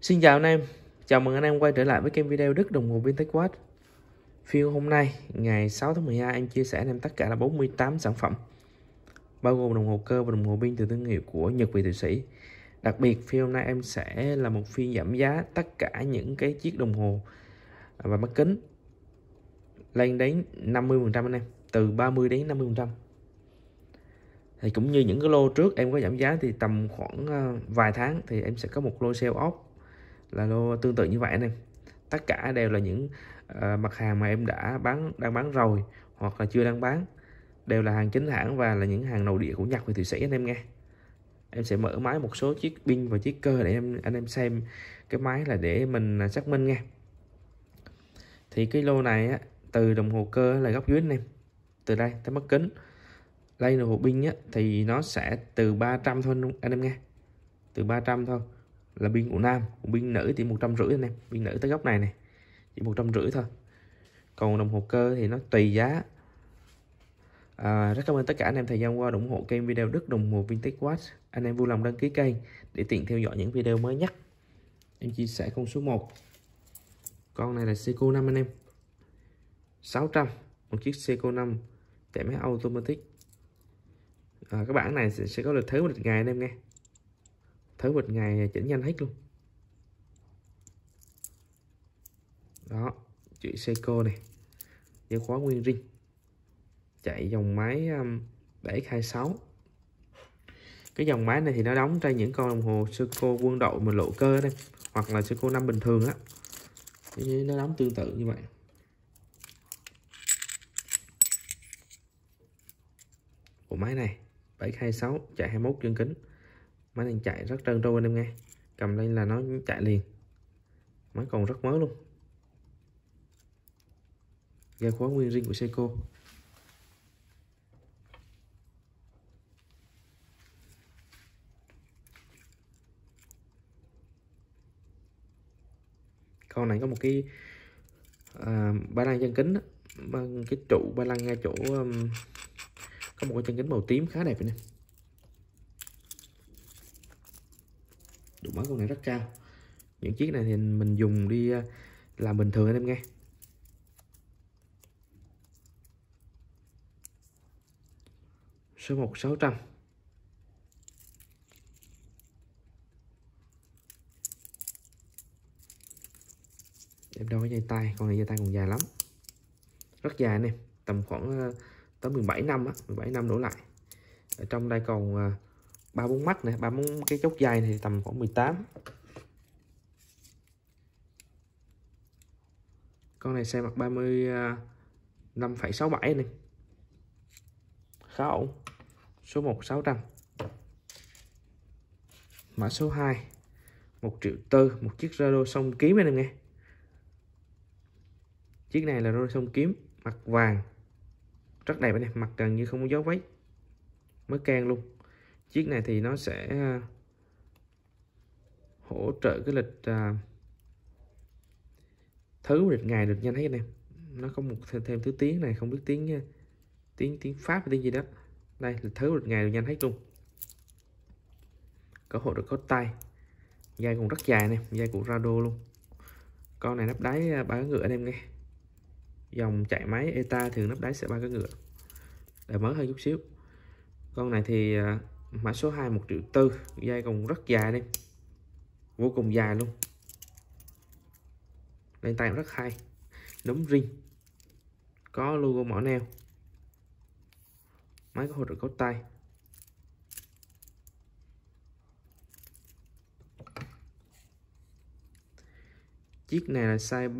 Xin chào anh em, chào mừng anh em quay trở lại với kênh video Đức đồng hồ Vintage Watch. Phiên hôm nay ngày 6 tháng 12 em chia sẻ anh em tất cả là 48 sản phẩm, bao gồm đồng hồ cơ và đồng hồ pin từ thương hiệu của Nhật Việt Thụy Sĩ. Đặc biệt phiên hôm nay em sẽ là một phiên giảm giá tất cả những cái chiếc đồng hồ và mắt kính lên đến 50% anh em, từ 30 đến 50%. Thì cũng như những cái lô trước em có giảm giá thì tầm khoảng vài tháng thì em sẽ có một lô sale off là lô tương tự như vậy anh em. Tất cả đều là những mặt hàng mà em đang bán rồi hoặc là chưa đang bán, đều là hàng chính hãng và là những hàng nội địa của Nhật và Thụy Sĩ anh em nghe. Em sẽ mở máy một số chiếc pin và chiếc cơ để anh em xem cái máy là để mình xác minh nha. Thì cái lô này á, từ đồng hồ cơ là góc dưới anh em, từ đây tới mắt kính đây đồng hồ pin á, thì nó sẽ từ 300 thôi anh em nghe, từ 300 thôi là pin của nam, còn pin nữ thì 150 anh em, pin nữ tới góc này này chỉ 150 thôi. Còn đồng hồ cơ thì nó tùy giá. Rất cảm ơn tất cả anh em thời gian qua ủng hộ kênh video Đức đồng hồ Vintage Watch. Anh em vui lòng đăng ký kênh để tiện theo dõi những video mới nhất. Em chia sẻ con số 1, con này là Seiko 5 anh em, 600, một chiếc Seiko 5 chạy máy automatic. Các bản này sẽ có lịch thử lịch ngày anh em nghe, thử lịch ngày chỉnh nhanh hết luôn. Đó, chữ Seiko này, dây khóa nguyên zin, chạy dòng máy 726. Cái dòng máy này thì nó đóng trên những con đồng hồ Seiko quân đội mà lộ cơ đây, hoặc là Seiko 5 bình thường á, nó đóng tương tự như vậy. Bộ máy này 726 chạy 21 chân kính, máy này chạy rất trơn tru anh em nghe, cầm lên là nó chạy liền, máy còn rất mới luôn. Dây khóa nguyên zin của Seiko. Con này có một cái ba lăng chân kính đó, cái trụ ba lăng ngay chỗ có một cái chân kính màu tím khá đẹp này. Độ máy con này rất cao. Những chiếc này thì mình dùng đi làm bình thường anh em nghe. Số 1 600. Em đo cái dây tay, con này dây tay còn dài lắm, rất dài anh em, tầm khoảng tới 17 năm á, 17 năm đổ lại. Ở trong đây còn 3-4 mắt này, 3-4 cái chốt dây thì tầm khoảng 18. Con này xe mặt 35,67 anh em, khá ổn. Số 1 600. Mã số 2 1,4 triệu, một chiếc Rado song kiếm anh em nghe. Chiếc này là Rado song kiếm mặt vàng, rất đẹp anh em, mặt gần như không có dấu vết, mới can luôn. Chiếc này thì nó sẽ hỗ trợ cái lịch lịch ngày được nhanh hết anh em. Nó có một thêm thứ tiếng này, không biết tiếng Pháp hay tiếng gì đó. Đây lịch lịch ngày được nhanh hết luôn. Có hộ được có tay, dây còn rất dài nè, dây của Rado luôn. Con này nắp đáy 3 cái ngựa anh em nghe. Dòng chạy máy ETA thường nắp đáy sẽ 3 cái ngựa, để mới hơi chút xíu. Con này thì mã số 2 1,4 triệu, dây còn rất dài đây, vô cùng dài luôn, lên tay rất hay, núm ring, có logo mỏ neo, máy có hỗ trợ có tay. Chiếc này là size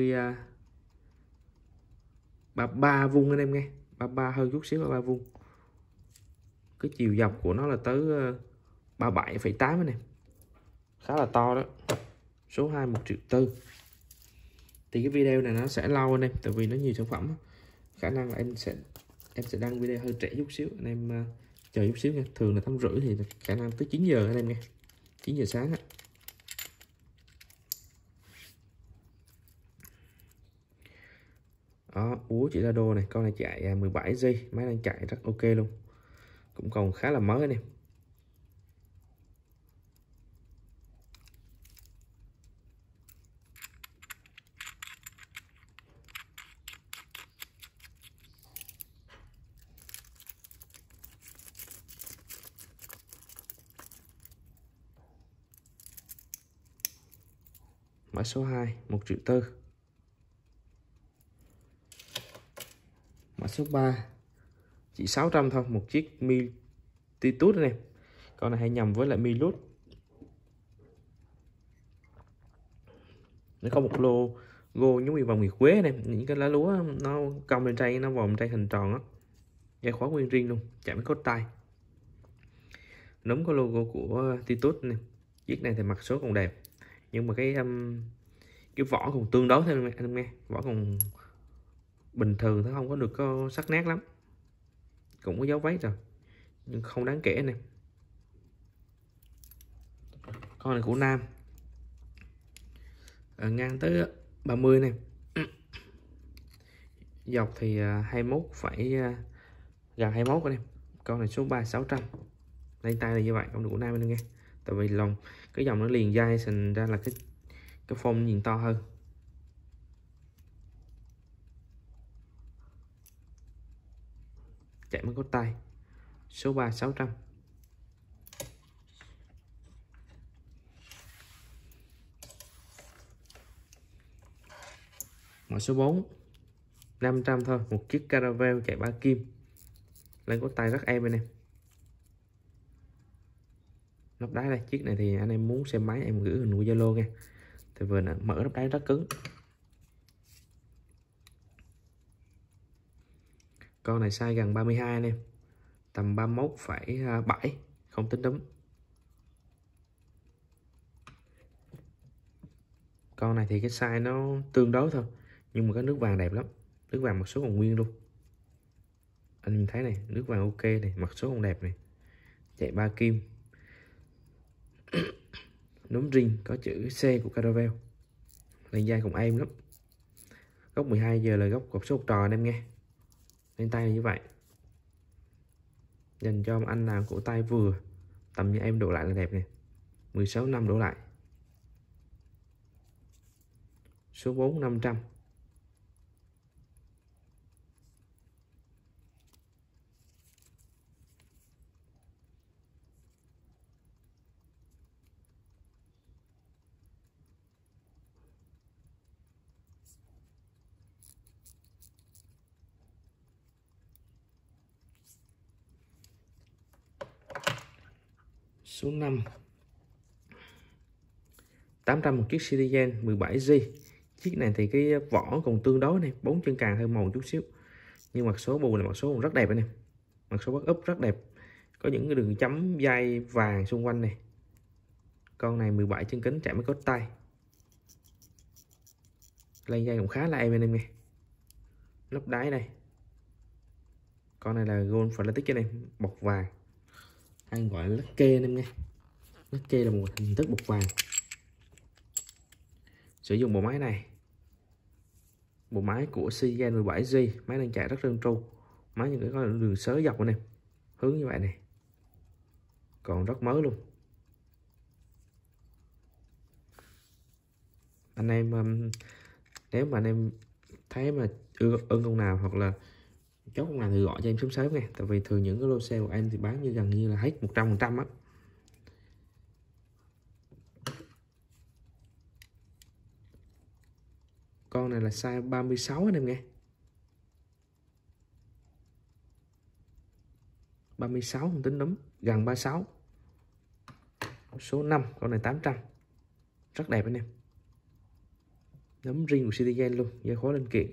33 vuông anh em nghe, 33 hơn chút xíu, 33 vuông. Cái chiều dọc của nó là tới 37,8 anh em, khá là to đó. Số 2 1,4 triệu. Thì cái video này nó sẽ lâu anh em, tại vì nó nhiều sản phẩm, khả năng là em sẽ đăng video hơi trễ chút xíu, anh em chờ chút xíu nha. Thường là 8:30 thì khả năng tới 9 giờ anh em nghe, 9 giờ sáng á. Đó, úa chỉ là đô này, con này chạy 17 giây, máy đang chạy rất ok luôn, cũng còn khá là mới anh em. Mã số 2 1,4 triệu. Mã số 3 chỉ 600 thôi, một chiếc Multitude này. Con này hay nhầm với lại Milút. Nó có một logo giống như vòng nguyệt quế này, những cái lá lúa nó cong lên tray, nó vòng tray hình tròn á. Dây khóa nguyên riêng luôn, chạm với cốt tay. Đúng có logo của Titus này. Chiếc này thì mặt số còn đẹp, nhưng mà cái vỏ còn tương đối thôi anh em nghe, vỏ còn bình thường, nó không có được có sắc nét lắm, cũng có dấu vết rồi nhưng không đáng kể này. Con này của nam, ngang tới 30 này, dọc thì 21 phải gần 21 anh em. Con này số 3 600. Lên tay là như vậy, con này của nam anh em nghe, tại vì lòng cái dòng nó liền dai, thành ra là cái phông nhìn to hơn. Chạy mới có tay, số 3 600. Mã số 4 500 thôi, một chiếc Caravelle chạy 3 kim, lên có tay rất êm anh em. Nắp đáy đây, chiếc này thì anh em muốn xem máy em gửi hình của Zalo nha, thì vừa mở nắp đáy rất cứng. Con này size gần 32 anh em, tầm 31,7, không tính đấm. Con này thì cái size nó tương đối thôi, nhưng mà cái nước vàng đẹp lắm, nước vàng mặt số còn nguyên luôn. Anh nhìn thấy này, nước vàng ok này, mặt số còn đẹp này, chạy 3 kim. Núm ring có chữ C của Caravelle, lên dai cũng êm lắm. Góc 12 giờ là góc cột số 1 trò anh em nghe. Lên tay là như vậy, dành cho anh nào cổ tay vừa tầm như em đổ lại là đẹp nè. 16 năm đổ lại, số 4 500. Số 5 800, một chiếc Citizen 17G. Chiếc này thì cái vỏ còn tương đối này, 4 chân càng hơi màu chút xíu, nhưng mặt số bù là mặt số còn rất đẹp anh em. Mặt số bắt úp rất đẹp, có những cái đường chấm dây vàng xung quanh này. Con này 17 chân kính, chạy mới có tay, lên dây cũng khá là êm anh em nghe. Nắp đáy đây, con này là Gold Fanatic cho em, bọc vàng, anh gọi là Lucky anh em nghe. Lucky là một hình thức bọc vàng. Sử dụng bộ máy này, bộ máy của Citizen 17G, máy đang chạy rất trơn tru, máy những cái có đường xới dọc này, hướng như vậy này, còn rất mới luôn. Anh em nếu mà anh em thấy mà ưng con nào hoặc là chốt con nào thì gọi cho em sớm sớm nha, tại vì thường những cái lô xe của em thì bán như gần như là hết 100% á. Con này là size 36 anh em nghe, 36 không tính đúng, gần 36. Số 5, con này 800, rất đẹp anh em. Nấm ring của Citizen luôn, dây khóa linh kiện.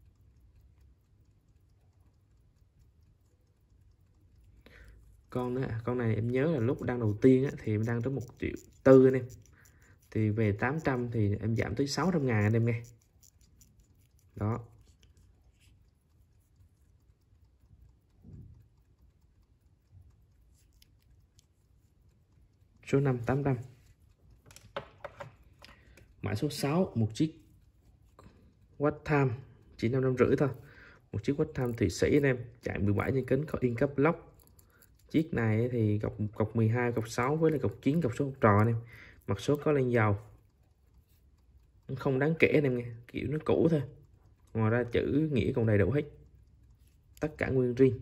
Con này em nhớ là lúc đăng đầu tiên á, thì em đăng tới 1,4 triệu anh em, thì về 800 thì em giảm tới 600.000 anh em nghe. Đó, số 5 800. Mã số 6, một chiếc Wattam chỉ 550 thôi, một chiếc Wattam Thụy Sĩ anh em, chạy 17 trên kính, có yên cấp lốc. Chiếc này thì cọc 12, cọc 6 với lại cọc 9, cọc số trò anh em. Mặt số có lên dầu, không đáng kể anh em nghe, kiểu nó cũ thôi, ngoài ra chữ nghĩa còn đầy đủ hết, tất cả nguyên riêng.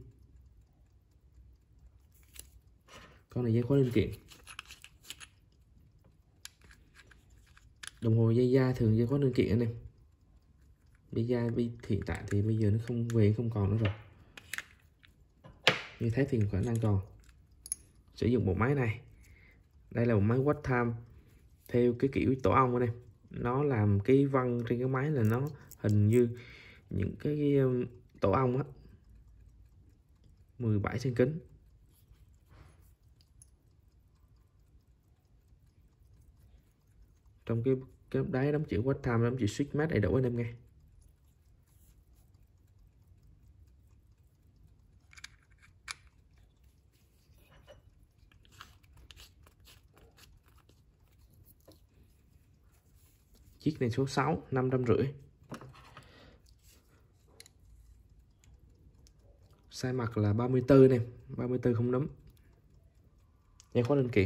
Con này dây khóa linh kiện. Đồng hồ dây da thường có linh kiện anh em. Dây da hiện tại thì bây giờ nó không về, không còn nữa rồi. Như thế thì khả năng còn sử dụng bộ máy này. Đây là một máy watch time theo cái kiểu tổ ong anh em. Nó làm cái vân trên cái máy là nó hình như những cái tổ ong á, 17 cm kính. Trong cái đáy đóng chữ watch time, đóng chữ switch match đầy đủ anh em nghe. Chiếc này số 6, 550. Size mặt là 34 nè, 34 không nấm. Dây khóa linh kiện.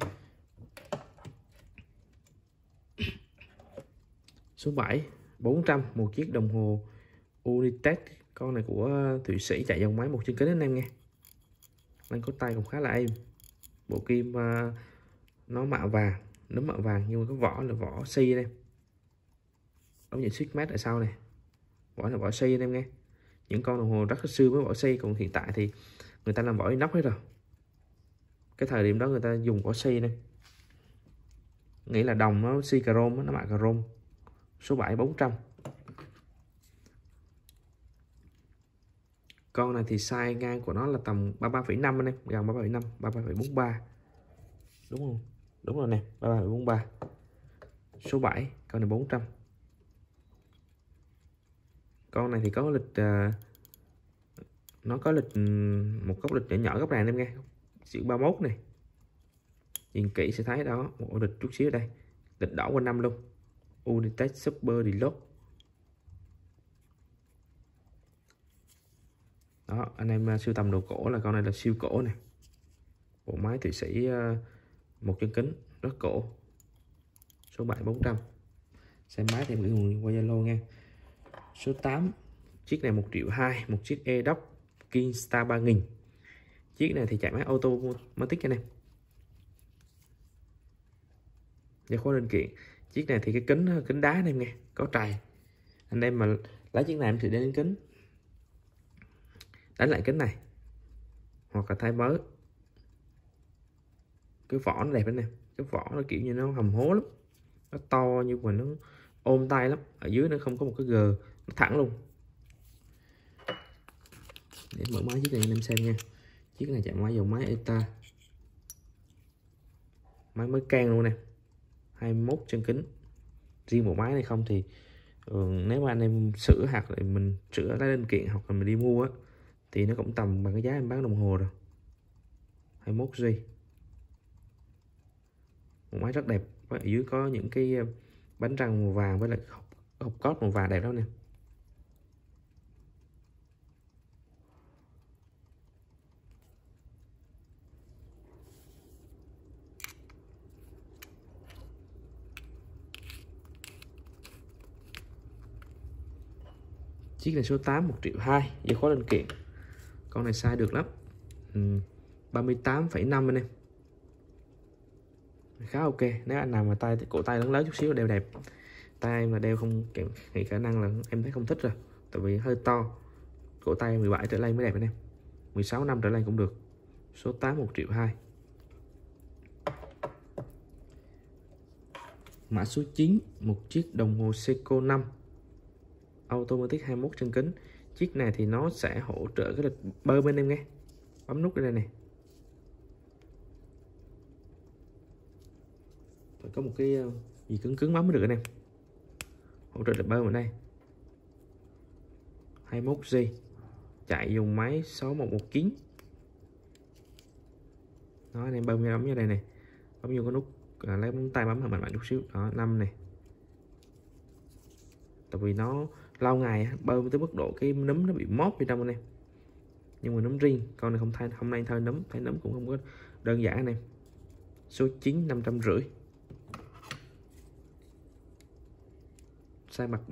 Số 7, 400, một chiếc đồng hồ Unitech. Con này của Thụy Sĩ, chạy dòng máy 1 chân kính anh em nghe. Lanh có tay cũng khá là êm. Bộ kim nó mạ vàng, nấm mạ vàng nhưng mà cái vỏ là vỏ xi đây. Đóng những switch match ở sau này. Vỏ là vỏ xi anh em nghe. Những con đồng hồ rất xưa với vỏ xi, còn hiện tại thì người ta làm vỏ inox hết rồi. Cái thời điểm đó người ta dùng vỏ xi này. Nghĩ là đồng nó xi chrome, nó mạ chrome. Số 7, 400. Con này thì size ngang của nó là tầm 33,5 anh em, gần 33,5, 33,43. Đúng không? Đúng rồi nè, 33,43. Số 7, con này 400. Con này thì có lịch nó có lịch một góc lịch nhỏ nhỏ góc này anh em nghe. Chữ 31 này. Nhìn kỹ sẽ thấy đó, một lịch chút xíu đây. Lịch đỏ quanh năm luôn. Unitech Super Deluxe. Đó, anh em sưu tầm đồ cổ là con này là siêu cổ này. Bộ máy Thụy Sĩ 1 chân kính, rất cổ. Số 7, 400. Xem máy thì gửi nguồn qua Zalo nha. Số 8, chiếc này 1.2 triệu, một chiếc Edox Kingstar 3000. Chiếc này thì chạy máy automatic anh em. Dây khóa linh kiện. Chiếc này thì cái kính đá anh em nghe, có trài. Anh em mà lấy chiếc này em thì đến đến kính, đánh lại kính này hoặc là thay mới. Cái vỏ nó đẹp anh em, cái vỏ nó kiểu như nó hầm hố lắm, nó to nhưng mà nó ôm tay lắm. Ở dưới nó không có một cái gờ, nó thẳng luôn. Để mở máy chiếc này anh em xem nha. Chiếc này chạy máy dòng máy ETA, máy mới can luôn nè, 21 chân kính. Riêng bộ máy này không thì nếu mà anh em sửa hoặc là mình sửa lấy linh kiện hoặc là mình đi mua á, thì nó cũng tầm bằng cái giá em bán đồng hồ rồi. 21G. Một máy rất đẹp. Ở dưới có những cái bánh răng màu vàng với lại hộp cốt màu vàng đẹp đó nè. Chiếc này số 8, 1.2 triệu, dây khóa linh kiện. Con này size được lắm. 38,5 anh em. Khá ok. Nếu anh nào mà cổ tay lớn lớn chút xíu đeo đẹp. Tay mà đeo không thì khả năng là em thấy không thích rồi. Tại vì hơi to. Cổ tay 17 trở lên mới đẹp anh em. 16 năm trở lên cũng được. Số 8, 1.2 triệu. Mã số 9, một chiếc đồng hồ Seiko 5 automatic 21 chân kính. Chiếc này thì nó sẽ hỗ trợ cái lịch bơm bên em nghe. Bấm nút đây này. Phải có một cái gì cứng cứng bấm mới được anh em. Hỗ trợ lịch bơm ở đây. 21G. Chạy dùng máy 6119. Đó anh em bấm vô đây này. Bấm vô cái nút lấy móng tay bấm mạnh mạnh chút xíu. Đó 5 này. Tại vì nó lâu ngày bơm tới mức độ cái nấm nó bị móp bên trong anh em. Nhưng mà nấm riêng, con này không nên thay nấm cũng không có đơn giản anh em. Số 9, 550. Size mặt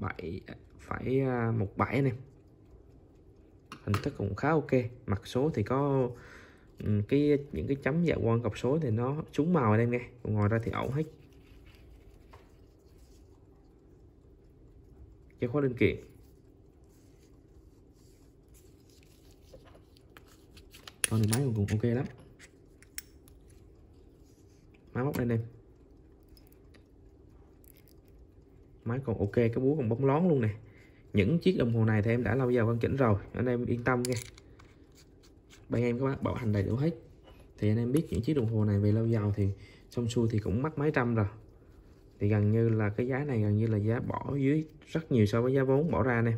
37,17 anh em. Hình thức cũng khá ok. Mặt số thì có những cái chấm dạ quang cọc số thì nó trúng màu anh em nghe. Còn ngoài ra thì ổn hết. chìa khóa linh kiện. Con này máy cũng ok lắm. Máy móc đây em. Máy còn ok, cái búa còn bóng lón luôn nè. Những chiếc đồng hồ này thì em đã lau dầu căn chỉnh rồi, anh em yên tâm nha. Bên em các bác bảo hành đầy đủ hết. Thì anh em biết những chiếc đồng hồ này về lau dầu thì xong xuôi thì cũng mất mấy trăm rồi. Thì gần như là cái giá này gần như là giá bỏ dưới rất nhiều so với giá vốn bỏ ra nè.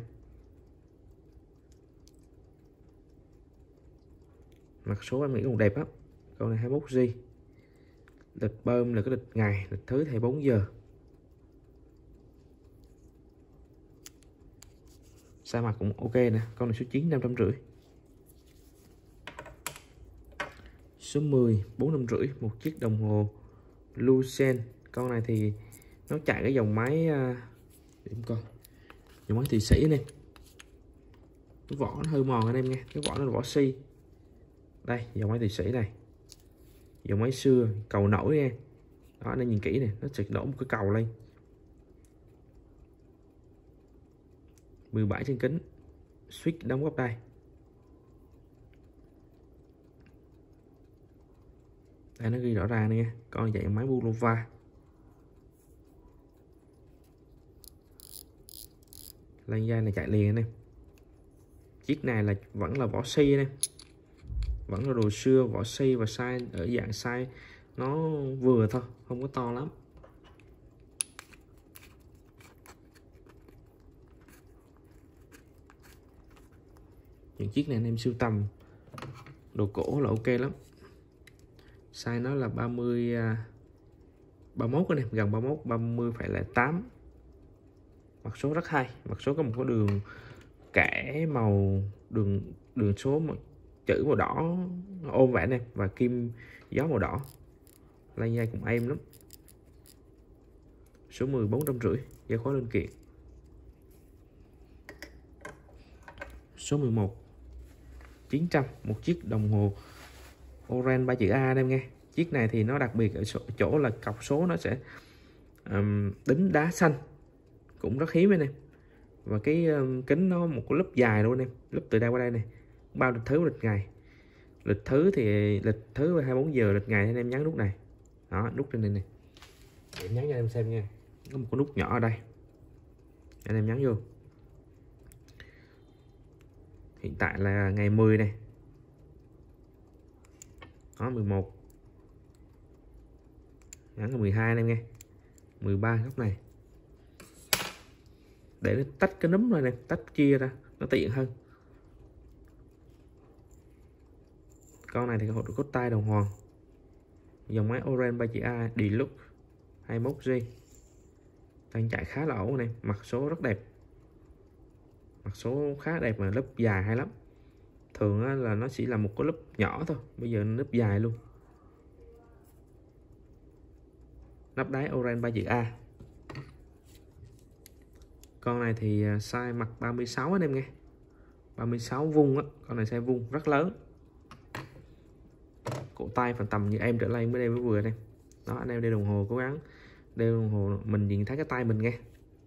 Mặt số em nghĩ còn đẹp á. Con này 21G. Lịch bơm là cái lịch ngày, lịch thứ thì 4 giờ. Sa mặt cũng ok nè. Con này số 9 550. Số 10 450, một chiếc đồng hồ Lucent. Con này thì nó chạy cái dòng máy điểm coi, dòng máy Thụy Sĩ này. Cái vỏ nó hơi mòn anh em nha, cái vỏ nó là vỏ xi. Đây dòng máy Thụy Sĩ này, dòng máy xưa, cầu nổi nha. Đó anh em nhìn kỹ này, nó sẽ đổ một cái cầu lên. 17 trên kính, switch đóng góc đây. Đây nó ghi rõ ràng này nha, con dạng máy Bulova. Lên dây là chạy liền anh em. Chiếc này là vẫn là vỏ xi anh em, vẫn là đồ xưa, vỏ xi và size ở dạng size nó vừa thôi, không có to lắm. Những chiếc này anh em sưu tầm đồ cổ là ok lắm. Size nó là 30 31 anh em, gần 31, 30,08. Mặt số rất hay, mặt số có một cái đường kẻ màu đường số một chữ màu đỏ ôm vậy này, và kim gió màu đỏ. Lên dây cũng êm lắm. Số 10 450, dây khóa linh kiện. Số 11 900, một chiếc đồng hồ Orange 3 chữ A anh em nghe. Chiếc này thì nó đặc biệt ở chỗ là cọc số nó sẽ đính đá xanh, cũng rất hiếm anh em. Và cái kính nó một cái lớp dài luôn anh em, lớp từ đây qua đây này, bao lịch thứ lịch ngày. Lịch thứ thì lịch thứ 24 giờ, lịch ngày anh em nhấn nút này. Đó, nút trên này này. Em nhấn cho em xem nha. Có một cái nút nhỏ ở đây. Anh em nhấn vô. Hiện tại là ngày 10 này. Đó 11. Nhấn là 12 anh em nghe. 13 góc này. Để nó tách cái núm này nè, tách chia ra nó tiện hơn. Con này thì hộp được cốt tay đồng hồ, dòng máy Orange 3 chữ A Deluxe 21G. Đang chạy khá là ổn này, mặt số rất đẹp, mặt số khá đẹp mà lớp dài hay lắm. Thường là nó chỉ là một cái lớp nhỏ thôi, bây giờ lớp dài luôn. Nắp đáy Orange 3 chữ A. Con này thì size mặt 36 anh em nghe, 36 vuông á, con này size vuông rất lớn. Cổ tay phần tầm như em trở lên mới đeo vừa đây. Đó anh em đeo đồng hồ cố gắng đeo đồng hồ mình nhìn thấy cái tay mình nghe.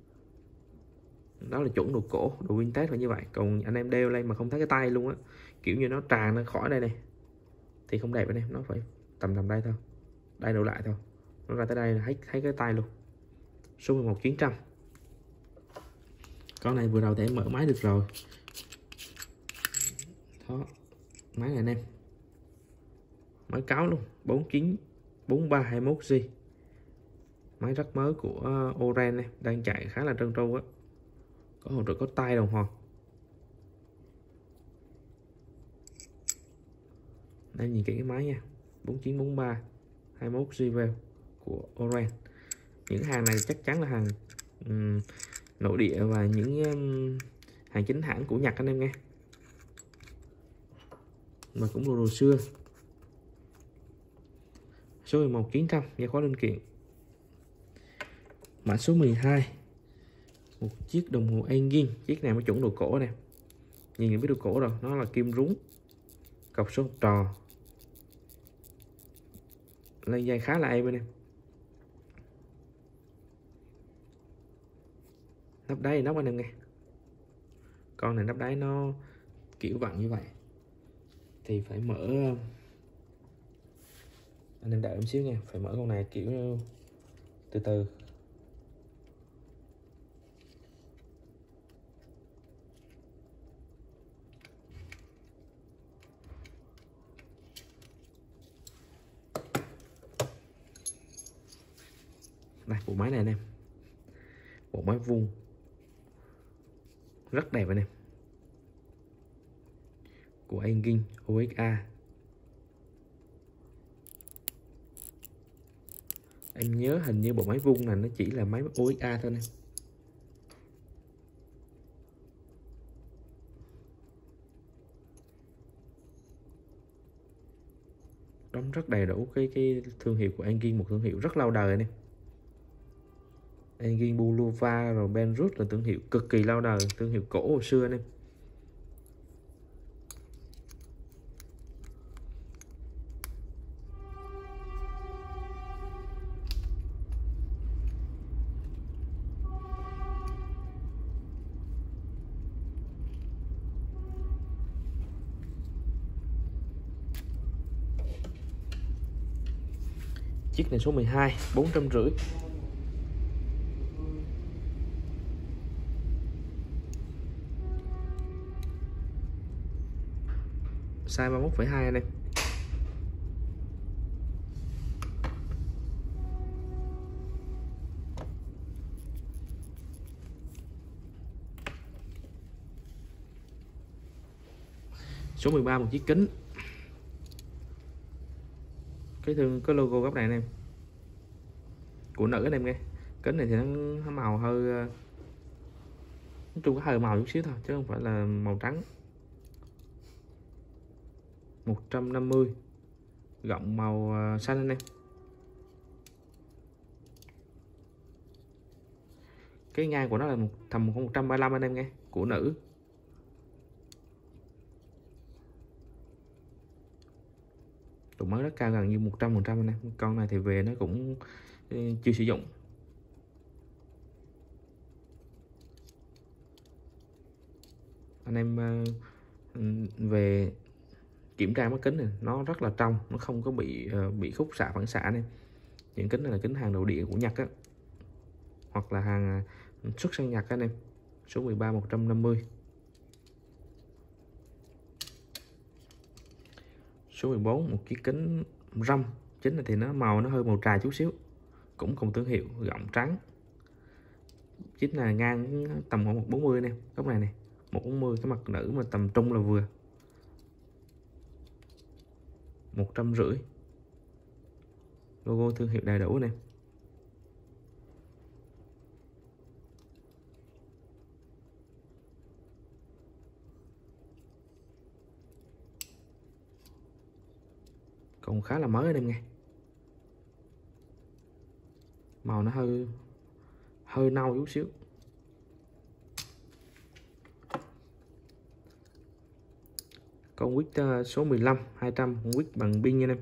Đó là chuẩn đồ cổ, đồ vintage là như vậy. Còn anh em đeo lên mà không thấy cái tay luôn á, kiểu như nó tràn ra khỏi đây này thì không đẹp anh em. Nó phải tầm đây thôi, đây đổ lại thôi, nó ra tới đây là thấy cái tay luôn. Số 11 900. Con này vừa đầu thì em mở máy được rồi. Đó, máy này anh em, máy cáo luôn, 49 43 21G. Máy rất mới của Orange này, đang chạy khá là trơn tru á. Có hỗ trợ có tay đồng hồ. Đây nhìn kỹ cái máy nha, 49 43 21G Veil của Orange. Những hàng này chắc chắn là hàng nội địa và những hàng chính hãng của Nhật anh em nghe, mà cũng đồ xưa. Số 11 900, dây khóa linh kiện. Mã số 12, một chiếc đồng hồ Engin. Chiếc này mới chuẩn đồ cổ nè, nhìn biết đồ cổ rồi, nó là kim rúng, cọc số học trò, lên dây khá là êm bên em. Nắp đáy nóc anh em nghe. Con này nắp đáy nó kiểu vặn như vậy thì phải mở, anh em đợi em xíu nha, phải mở con này kiểu từ từ. Đây bộ máy này anh em, bộ máy vuông rất đẹp anh em, của Engine OXA. Em nhớ hình như bộ máy vuông này nó chỉ là máy OXA thôi nè. Đóng rất đầy đủ cái thương hiệu của Engine, một thương hiệu rất lâu đời nè. Engine Bulova rồi Benrus là thương hiệu cực kỳ lâu đời, thương hiệu cổ hồi xưa nè. Chiếc này số 12, 450. Size 31,2 anh em. Số 13 một chiếc kính. Cái logo góc này anh em, của nữ anh em nghe. Kính này thì nó màu hơi, nói chung có hơi màu chút xíu thôi chứ không phải là màu trắng. 150, gọng màu xanh anh em. Cái ngang của nó là tầm 135 anh em nghe, của nữ. Độ mới rất cao, gần như 100% anh em. Con này thì về nó cũng chưa sử dụng. Anh em về kiểm tra mắt kính này, nó rất là trong, nó không có bị khúc xạ phản xạ này. Những kính này là kính hàng nội địa của Nhật á, hoặc là hàng xuất sang Nhật anh em. Số 13 150. Số 14 một chiếc kính râm. Chính này thì nó màu nó hơi màu trà chút xíu, cũng cùng thương hiệu, gọng trắng. Chiếc này ngang tầm khoảng 140 nè, góc này này 140, cái mặt nữ mà tầm trung là vừa. 150. Logo thương hiệu đầy đủ nè. Còn khá là mới anh em nghe. Màu nó hơi nâu chút xíu. Con quýt số 15 200, con quýt bằng pin nha anh em.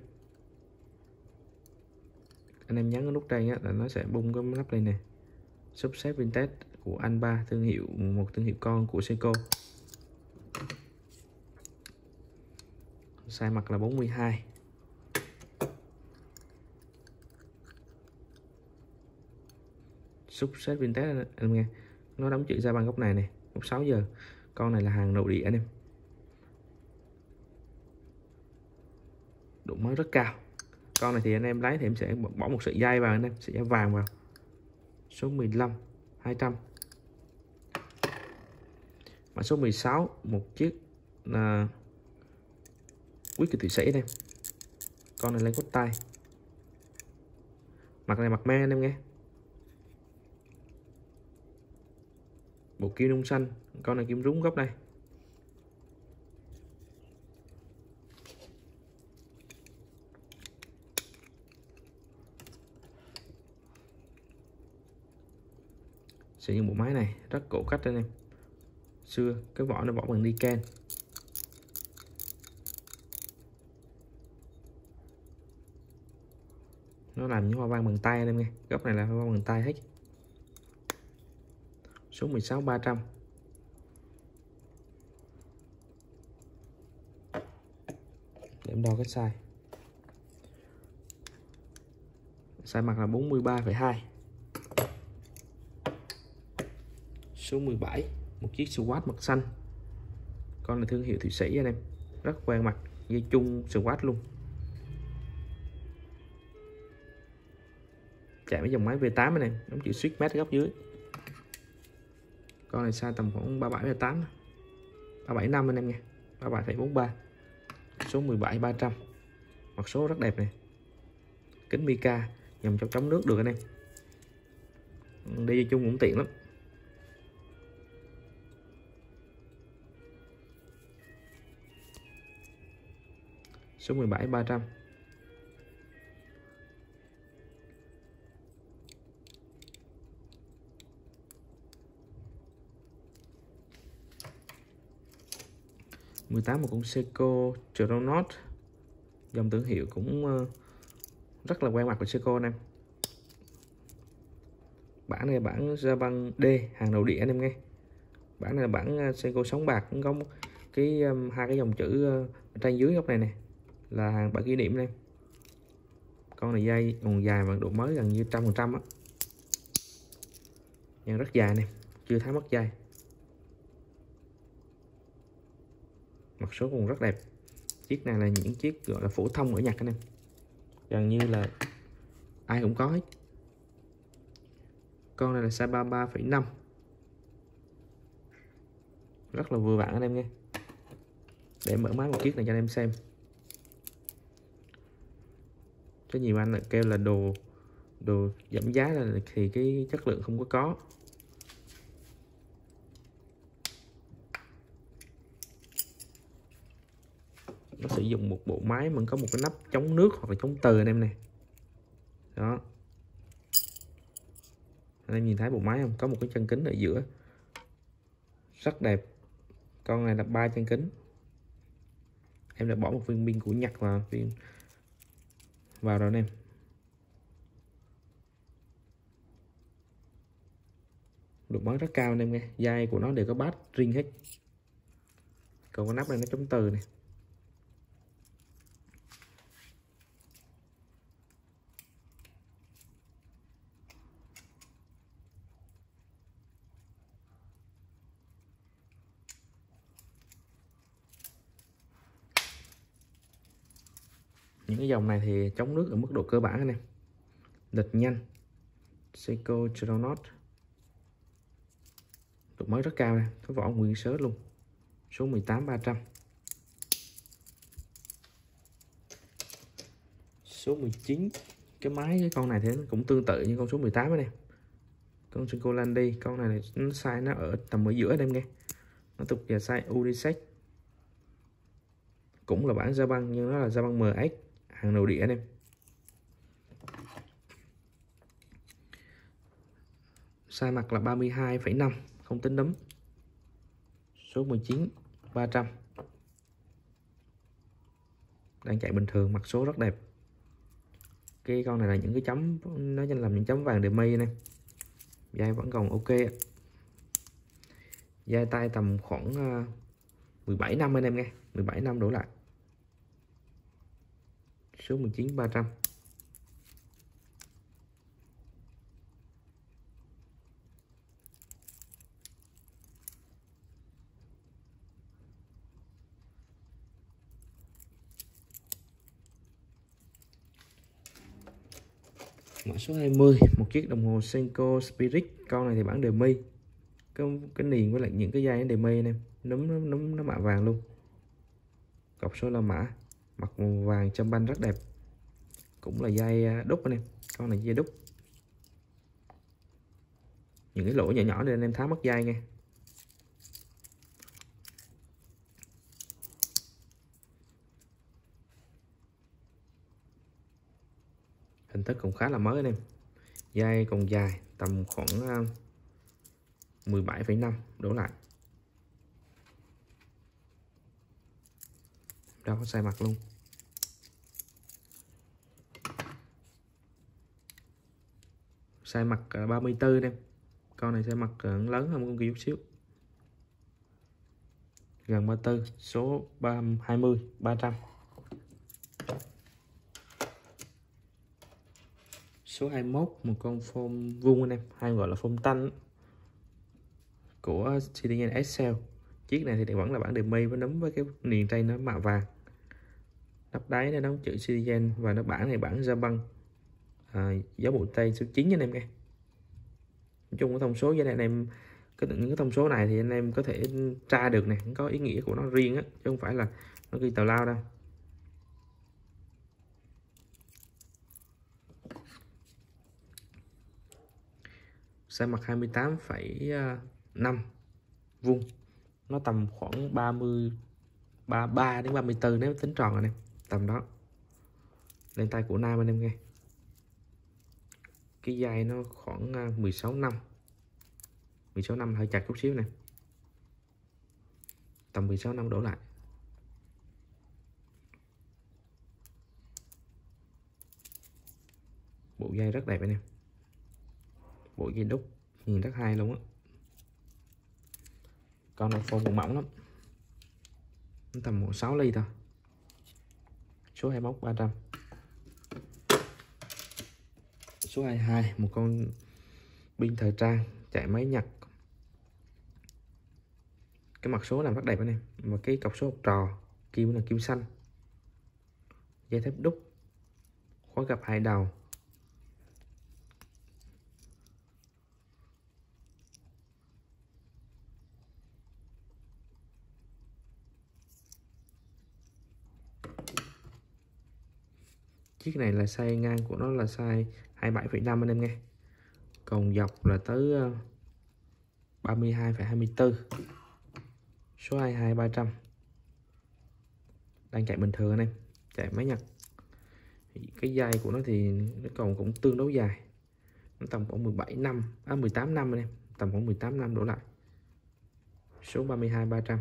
Anh em nhấn cái nút đây á, là nó sẽ bung cái nắp đây nè. Sub set vintage của Anba, thương hiệu, một thương hiệu con của Seiko. Size mặt là 42. Sub set vintage anh em nghe, nó đóng chữ ra bằng góc này này, góc 6 giờ. Con này là hàng nội địa anh em. Độ mới rất cao. Con này thì anh em lấy thì em sẽ bỏ một sợi dây vào anh em, sợi dây vàng vào. Số 15 200. Mã số 16 một chiếc là quýt của Thụy Sĩ anh em. Con này lên cốt tay. Mặt này mặt me anh em nghe. Bộ kim nung xanh, con này kim rúng góc đây. Sử dụng bộ máy này rất cổ cách anh em. Xưa cái vỏ nó vỏ bằng niken. Nó làm những hoa văn bằng tay anh em nghe. Góc này là hoa văn bằng tay hết. Số 16 300. Để em đo cái size. Size mặt là 43,2. Số 17, một chiếc Swatch mặt xanh. Con là thương hiệu Thụy Sĩ anh em, rất quen mặt, dây chung Swatch luôn. Chạy với dòng máy V8 anh em, đóng chữ Swissmade góc dưới. Con này size tầm khoảng 37,8, 37,5 anh em nha, 37,43. Số 17 300. Mặt số rất đẹp này. Kính mica, nhằm cho chống nước được anh em. Đi dây chung cũng tiện lắm. Số 17 300. Mười 18 một con Seiko Chrononaut, dòng thương hiệu cũng rất là quen mặt của Seiko anh em. Bản này là bản Japan D, hàng nội địa anh em nghe. Bản này là bản Seiko sống bạc, cũng có cái hai cái dòng chữ trên dưới góc này nè, là hàng bản kỷ niệm này. Con này dây còn dài và độ mới gần như 100% á, nhưng rất dài nè, chưa tháo mất dây. Mặt số còn rất đẹp. Chiếc này là những chiếc gọi là phổ thông ở Nhật anh em, gần như là ai cũng có hết. Con này là size 33,5, rất là vừa vặn anh em nghe. Để mở máy một chiếc này cho anh em xem. Có nhiều anh là kêu là đồ giảm giá là thì cái chất lượng không có. Nó sử dụng một bộ máy mà có một cái nắp chống nước hoặc là chống từ anh em này. Đó, anh em nhìn thấy bộ máy không, có một cái chân kính ở giữa, rất đẹp. Con này là 3 chân kính. Em đã bỏ một viên pin của Nhật vào rồi anh em. Độ mới rất cao anh em nghe. Dây của nó đều có bát riêng hết. Còn cái nắp này nó chống từ này. Những cái dòng này thì chống nước ở mức độ cơ bản anh em. Lật nhanh. Seiko Chrononaut, độ mới rất cao này, có vỏ nguyên sớ luôn. Số 18 300. Số 19. Cái con này thì nó cũng tương tự như con số 18 này. Con Seiko Landy, con này nó size nó ở tầm ở giữa anh em nghe. Nó thuộc về size unisex. Cũng là bản Japan nhưng nó là Japan MX, hàng nội địa anh em. Size mặt là 32,5, không tính đấm. Số 19 300. Đang chạy bình thường, mặt số rất đẹp. Cái con này là những cái chấm, nó làm những chấm vàng để mây này. Dây vẫn còn ok. Dây tay tầm khoảng 17 năm anh em nghe, 17 năm đổ lại. Số 19 300. Mã số 20, một chiếc đồng hồ Seiko Spirit. Con này thì bản đề mi, cái niền với lại những cái dây đề mi anh em, nó mạ vàng luôn. Cọc số la mã, mặt màu vàng, châm banh rất đẹp. Cũng là dây đúc anh em, con này dây đúc. Những cái lỗ nhỏ nhỏ nên anh em tháo mất dây nghe. Hình thức cũng khá là mới anh em. Dây còn dài, tầm khoảng 17,5 đổ lại. Đâu có sai mặt luôn. Size mặt 34 em. Con này sẽ mặt lớn hơn con kia chút xíu. Gần 34, số 20, 300. Số 21, một con phông vuông anh em, hay gọi là phông tanh của Citizen Excel. Chiếc này thì vẫn là bản demi với nấm với cái niền trên nó mạ vàng. Nắp đáy nó đóng chữ Citizen và nó bản này bản Japan. Dấu bộ tay số 9 anh em nghe. Nói chung cái thông số với anh em những cái thông số này thì anh em có thể tra được nè, có ý nghĩa của nó riêng á, chứ không phải là nó ghi tào lao đâu. Size mặt 28,5 vuông, nó tầm khoảng 33 đến 34 nếu tính tròn anh em, tầm đó. Lên tay của nam anh em nghe. Cái dây nó khoảng 16 năm, 16 năm hơi chặt chút xíu nè, tầm 16 năm đổ lại. Bộ dây rất đẹp anh em, bộ dây đúc nhìn rất hay luôn á. Con này phông cũng mỏng lắm, tầm 6 ly thôi. Số 21, 300. Số 22, một con pin thời trang chạy máy Nhật. Cái mặt số làm rất đẹp anh em, và cái cọc số học trò, kim là kim xanh, dây thép đúc, khóa gập 2 đầu. Chiếc này là size ngang của nó là size 27,5 anh em nghe. Còn dọc là tới 32,24. Số 22, 300. Đang chạy bình thường anh em, chạy máy Nhật. Cái dây của nó thì nó còn cũng tương đối dài, nó tầm khoảng 17 năm, 18 năm anh em, tầm khoảng 18 năm đổ lại. Số 32, 300.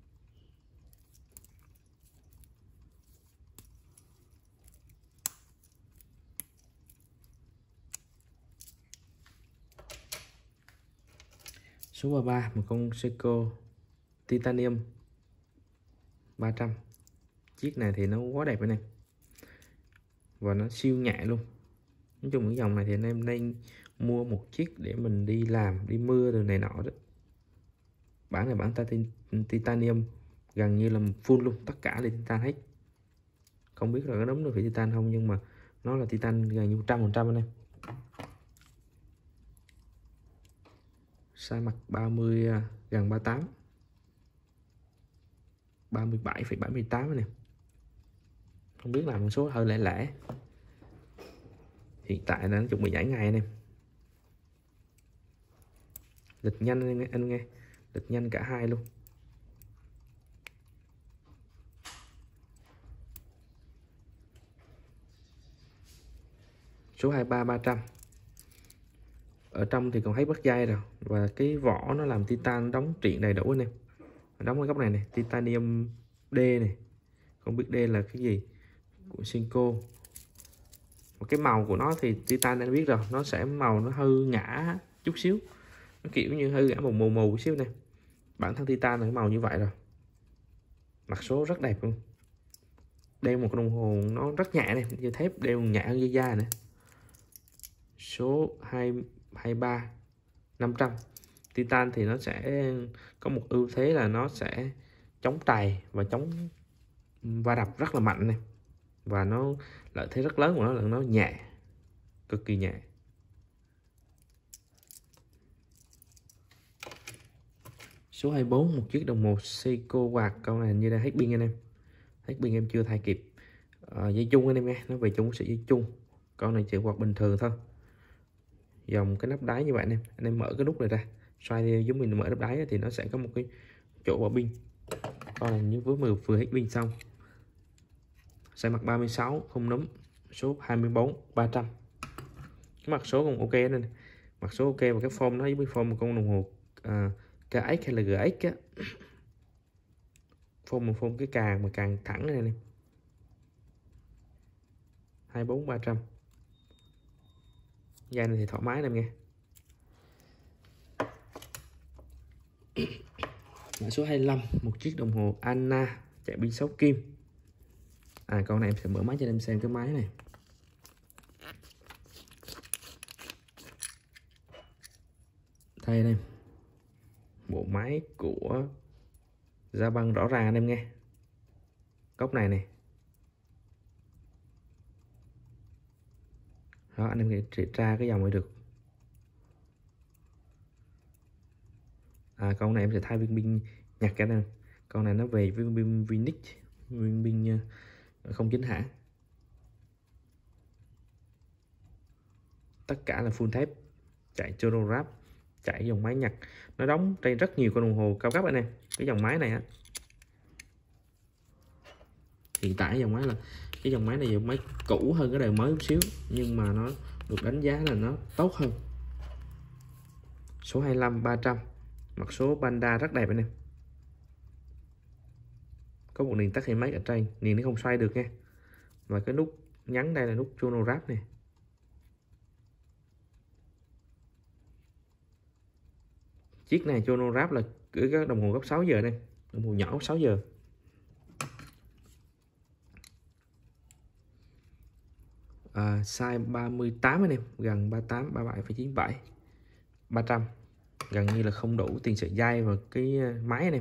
Số 33, một con Seiko Titanium 300. Chiếc này thì nó quá đẹp anh em, và nó siêu nhẹ luôn. Nói chung cái dòng này thì anh em nên mua một chiếc để mình đi làm, đi mưa rồi này nọ đó. Bản này bản Titanium gần như là full luôn, tất cả là titan hết. Không biết là có đúng được phải titan không, nhưng mà nó là titan gần như 100% anh em. Size mặt 30, gần 38, 37,78 anh em. Không biết làm một số hơi lẻ lẻ. Hiện tại là nó chuẩn bị giải ngày anh em. Lịch nhanh anh nghe, lịch nhanh cả hai luôn. Số 23, 300. Ở trong thì còn thấy bắt dây rồi, và cái vỏ nó làm titan đóng truyện đầy đủ anh em. Đóng cái góc này này, titanium D này, không biết D là cái gì, của Seiko. Một cái màu của nó thì titan anh biết rồi, nó sẽ màu nó hư ngã chút xíu, nó kiểu như hư ngã mù mù xíu này. Bản thân titan là cái màu như vậy rồi. Mặt số rất đẹp luôn. Đeo một cái đồng hồ nó rất nhẹ này, dây thép đeo nhẹ hơn dây da này. Số 23, 500. Titan thì nó sẽ có một ưu thế là nó sẽ chống trầy và chống va đập rất là mạnh này, và nó lợi thế rất lớn của nó là nó nhẹ, cực kỳ nhẹ. Số 24, một chiếc đồng hồ Seiko quạt. Con này như đã hết pin anh em, hết pin em chưa thay kịp. Dây chung anh em nghe, nó về chung sẽ dây chung. Con này chỉ quạt bình thường thôi, dòng cái nắp đáy như vậy anh em mở cái nút này ra, xoay theo giống mình mở nắp đáy thì nó sẽ có một cái chỗ bỏ pin. Con này như vừa hết pin xong. Size mặt 36, không núm. Số 24, 300. Cái mặt số còn ok nên mặt số ok, và cái form nó với cái form một con đồng hồ KX hay là GX á, form cái càng mà càng thẳng này, 24, 300. Dây này thì thoải mái em nghe. Mã số 25, một chiếc đồng hồ Anna chạy pin 6 kim. Con này em sẽ mở máy cho em xem cái máy này. Đây anh em, bộ máy của da băng rõ ràng anh em nghe. Góc này này. Đó, anh em sẽ tra cái dòng này được. Con này em sẽ thay viên pin nhặt cho anh em. Con này nó về viên pin Vinic, viên pin không chính hãng. Tất cả là full thép, chạy chronograph, chạy dòng máy nhặt. Nó đóng trên rất nhiều con đồng hồ cao cấp anh em. Cái dòng máy này á, hiện tại dòng máy là cái dòng máy này dòng máy cũ hơn cái đời mới chút xíu, nhưng mà nó được đánh giá là nó tốt hơn. Số 25 300, mặt số Panda rất đẹp anh em. Có một niền tắt máy ở trên, niền nó không xoay được nha. Và cái nút nhấn đây là nút chronograph này. Chiếc này chronograph là cái đồng hồ gấp 6 giờ đây, đồng hồ nhỏ 6 giờ. Size 38 anh em, gần 38, 37,97, 300. Gần như là không đủ tiền sợi dây và cái máy anh em.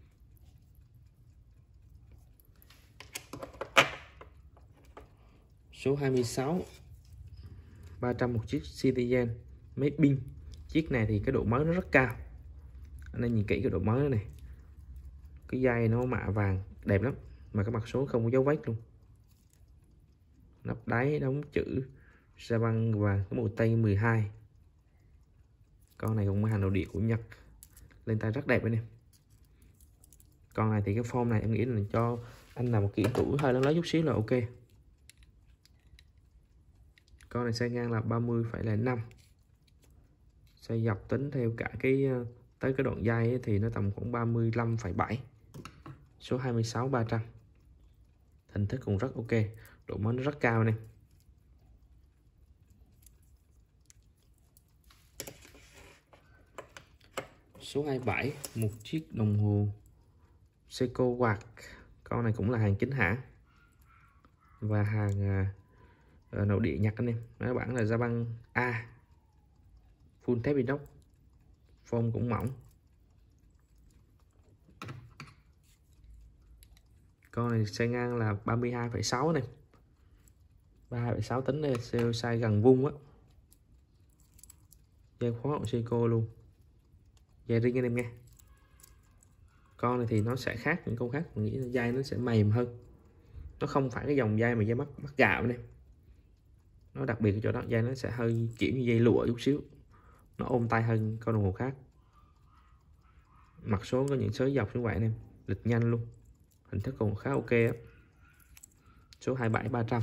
Số 26, 300, một chiếc Citizen máy pin. Chiếc này thì cái độ mới nó rất cao. Anh em nhìn kỹ cái độ mới này. Cái dây nó mạ vàng đẹp lắm, mà cái mặt số không có dấu vết luôn. Nắp đáy đóng chữ da băng và cái màu tây 12. Con này cũng hàng nội địa của Nhật, lên tay rất đẹp anh em. Con này thì cái form này em nghĩ là cho anh nào một kỹ tuổi hơi lớn chút xíu là ok. Con này size ngang là 30,05. Size dọc tính theo cả cái tới cái đoạn dây ấy, thì nó tầm khoảng 35,7. Số 26 300. Hình thức cũng rất ok, độ mới nó rất cao này. Số 27, một chiếc đồng hồ Seiko quạt. Con này cũng là hàng chính hãng và hàng nội địa Nhật anh em. Nó bản là da băng A, full thép inox, form cũng mỏng. Con này size ngang là 32,6 này, 32,6 tính đây, size gần vuông á. Dây khóa của Seiko luôn, dây ring anh em nghe. Con này thì nó sẽ khác những con khác, mình nghĩ là dây nó sẽ mềm hơn. Nó không phải cái dòng dây mà dây mắt gạo anh em. Nó đặc biệt ở chỗ đó, dây nó sẽ hơi kiểu như dây lụa chút xíu, nó ôm tay hơn con đồng hồ khác. Mặt số có những sới dọc như vậy anh em, lịch nhanh luôn, hình thức còn khá ok á. Số 27 300.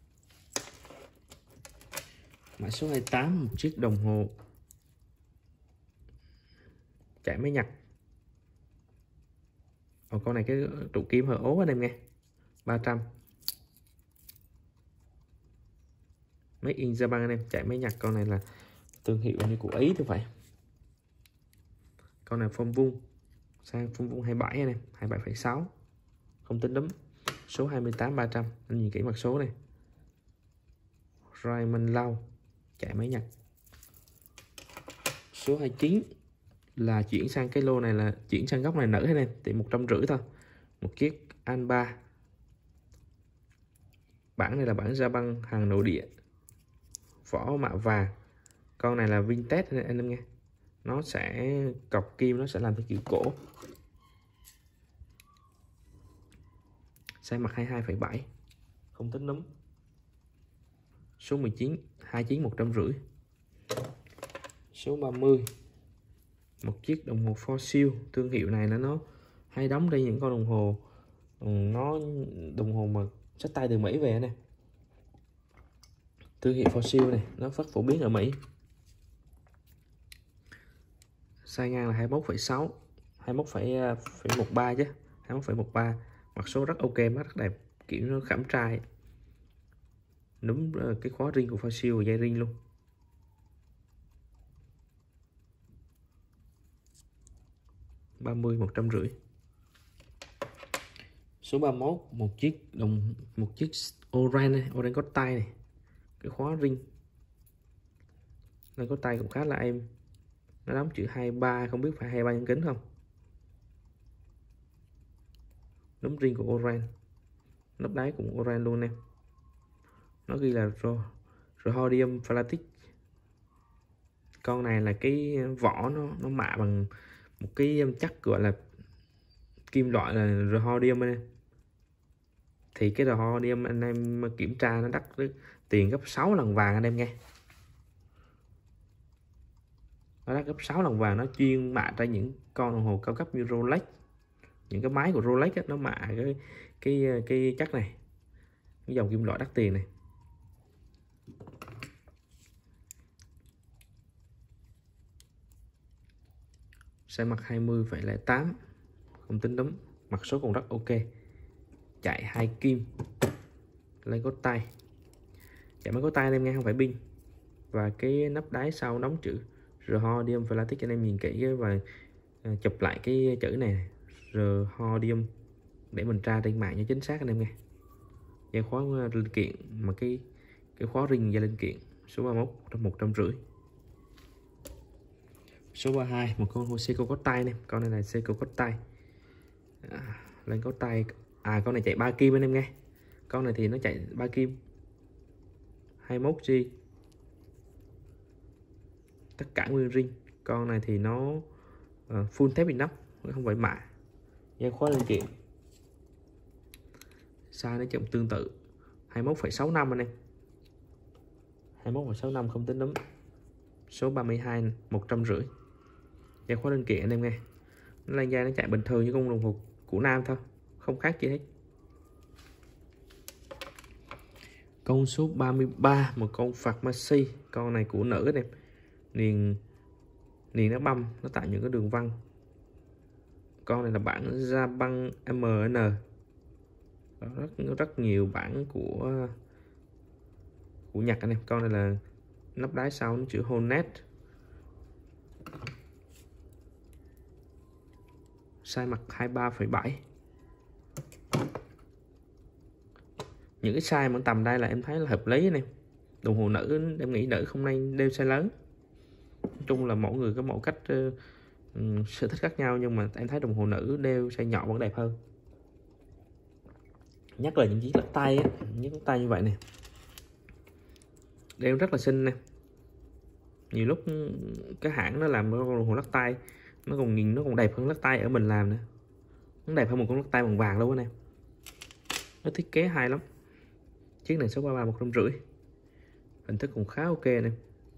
Mã số 28, một chiếc đồng hồ chạy máy nhặt. Con này cái trụ kim hơi ố anh em nghe, 300. Made in Japan anh em, chạy máy nhặt. Con này là thương hiệu như của Ý thì phải. Con này form vuông, sang form vuông 27 anh em, 27,6, không tính đấm. Số 28 300. Anh nhìn kỹ mặt số này, Raymond Lau, chạy máy nhặt. Số 29 là chuyển sang cái lô này, là chuyển sang góc này nữ anh em, thì 150 thôi. Một chiếc Alba, bản này là bản da băng hàng nội địa, vỏ mạ vàng. Con này là vintage anh em nghe, nó sẽ cọc kim, nó sẽ làm theo kiểu cổ. Size mặt 22,7, không tính núm. Số 19, 29 150. Số 30, một chiếc đồng hồ Fossil. Thương hiệu này là nó hay đóng đây những con đồng hồ, nó đồng hồ mà xách tay từ Mỹ về này. Thương hiệu Fossil này, nó rất phổ biến ở Mỹ. Size ngang là 21,6, 21,13 chứ, 21,13. Mặt số rất ok, mắt rất đẹp, kiểu nó khảm trai. Núm cái khóa ring của Fossil và dây ring luôn. 30 150. Số 31 một chiếc orange này, orange có tay này, cái khóa ring nó có tay cũng khá là êm, nó đóng chữ 23, không biết phải 23 nhân kính không. Nấm ring của orange, nắp đáy cũng orange luôn em, nó ghi là rhodium palladium. Con này là cái vỏ nó mạ bằng một cái chất gọi là kim loại là rhodium này. Thì cái rhodium anh em kiểm tra nó đắt tiền gấp 6 lần vàng anh em nghe. Nó đắt gấp 6 lần vàng, nó chuyên mạ ra những con đồng hồ cao cấp như Rolex, những cái máy của Rolex ấy, nó mạ cái chất này, cái dòng kim loại đắt tiền này. Size mặt 20,08, không tính đúng, mặt số còn rất ok, chạy 2 kim, lên có tay, chạy mới có tay anh em nghe, không phải pin. Và cái nắp đáy sau đóng chữ rhodium palladium, anh em nhìn kỹ và chụp lại cái chữ này rhodium để mình tra trên mạng cho chính xác anh em nghe. Dây khóa linh kiện mà cái khóa ring dây linh kiện. Số 31 150. Số 32 một con Seiko có tay này, con này là Seiko có tay, lên có tay. Con này chạy 3 kim anh em nghe, con này thì nó chạy 3 kim 21G, tất cả nguyên ring. Con này thì nó full thép inox, không phải mạ. Dây khóa linh kiện size nó chậm tương tự 21,65 anh em, 21,65 không tính đúng. Số 32 150. Dây khóa linh kiện anh em nghe, nó lan da nó chạy bình thường như con đồng hồ của nam thôi, không khác gì hết. Con số 33 một con Pharmacy, con này của nữ anh em, niền nó băm, nó tạo những cái đường vân. Con này là bản Japan MN, rất nhiều bản của Nhật anh em. Con này là nắp đáy sau nó chữ Hornet, size mặt 23,7. Những cái size mà tầm đây là em thấy là hợp lý anh em. Đồng hồ nữ em nghĩ nữ không nên đeo size lớn. Nói chung là mỗi người có một cách sở thích khác nhau, nhưng mà em thấy đồng hồ nữ đeo size nhỏ vẫn đẹp hơn. Nhất là những chiếc lắc tay á, những lắc tay như vậy nè, đeo rất là xinh nè. Nhiều lúc cái hãng nó làm đồng hồ lắc tay nó còn nhìn nó còn đẹp hơn lắc tay ở mình làm nữa, nó đẹp hơn một con lắc tay bằng vàng luôn anh em. Nó thiết kế hay lắm. Chiếc này số 33 150, hình thức cũng khá ok nè.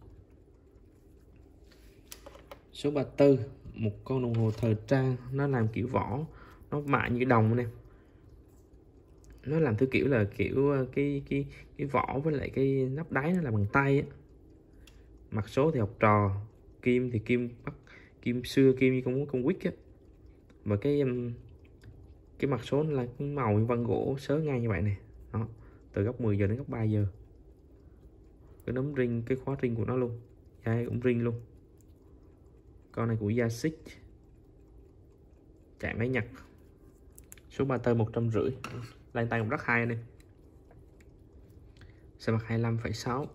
Số 34 một con đồng hồ thời trang, nó làm kiểu vỏ nó mạ như đồng nè, nó làm theo kiểu là cái vỏ với lại cái nắp đáy nó là bằng tay á. Mặt số thì học trò, kim thì kim xưa, kim như con quýt á. Và cái mặt số là cái màu vân gỗ sớ ngang như vậy nè. Đó, từ góc 10 giờ đến góc 3 giờ. Cái nấm ring, cái khóa ring của nó luôn, dây cũng ring luôn. Con này của Yashic, chạy máy Nhật. Số 34 150, lan tay cũng rất hay này. Size mặt 25,6.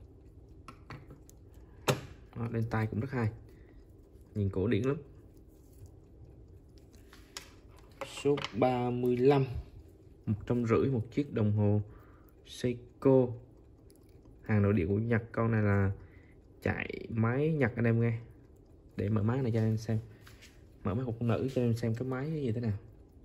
Lên tay cũng rất hay, nhìn cổ điển lắm. Số 35 150, một chiếc đồng hồ Seiko hàng nội địa của Nhật. Con này là chạy máy Nhật anh em nghe. Để mở máy này cho em xem, mở máy hộp con nữ cho em xem cái máy như thế nào.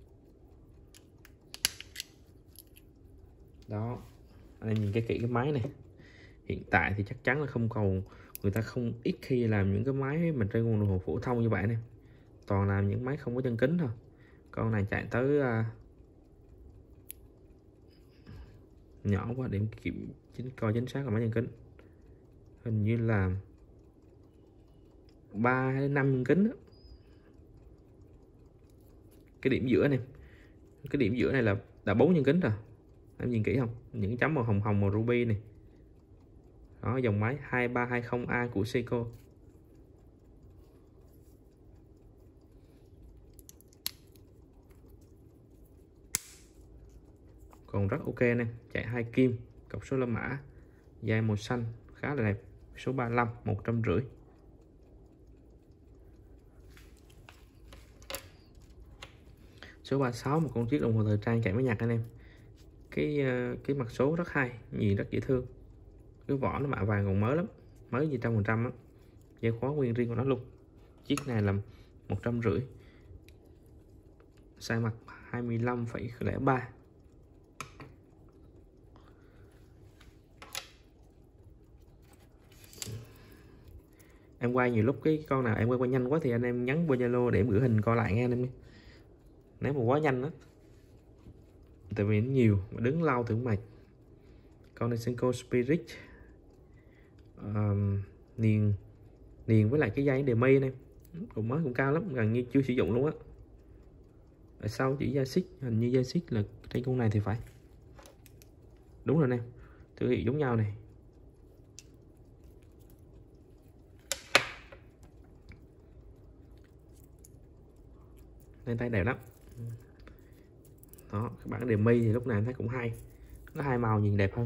Đó, anh em nhìn cái kỹ cái máy này. Hiện tại thì chắc chắn là không còn, người ta không ít khi làm những cái máy mình trên đồng hồ phổ thông như vậy nè, toàn làm những máy không có chân kính thôi. Con này chạy tới nhỏ quá để kiểm coi chính xác là máy chân kính, hình như là 3 hay 5 chân kính đó. Cái điểm giữa này, cái điểm giữa này là 4 chân kính rồi, em nhìn kỹ không, những chấm màu hồng hồng màu ruby này. Đó, dòng máy 2320A của Seiko. còn rất ok nè, chạy 2 kim, cọc số la mã, dây màu xanh khá là đẹp. Số 35 150. Số 36 một con chiếc đồng hồ thời trang chạy máy nhạc anh em. Cái mặt số rất hay, nhìn rất dễ thương. Cái vỏ nó mạ vàng còn mới lắm, mới như 100% á. Dây khóa nguyên riêng của nó luôn. Chiếc này là 150. Size mặt 25,03. Em quay nhiều lúc cái con nào em quay nhanh quá thì anh em nhắn qua Zalo để em gửi hình coi lại nghe anh em. Nếu mà quá nhanh đó, tại vì nó nhiều mà đứng lâu thì cũng mệt. Con này Seiko Spirit niền với lại cái dây đề mi này cũng mới, cũng cao lắm, gần như chưa sử dụng luôn á. Ở sau chỉ da xích, hình như da xích là trên con này thì phải. Đúng rồi nè, thương hiệu giống nhau này. Lên tay đẹp lắm. Đó, các bạn đề mi thì lúc này em thấy cũng hay, nó hai màu nhìn đẹp hơn.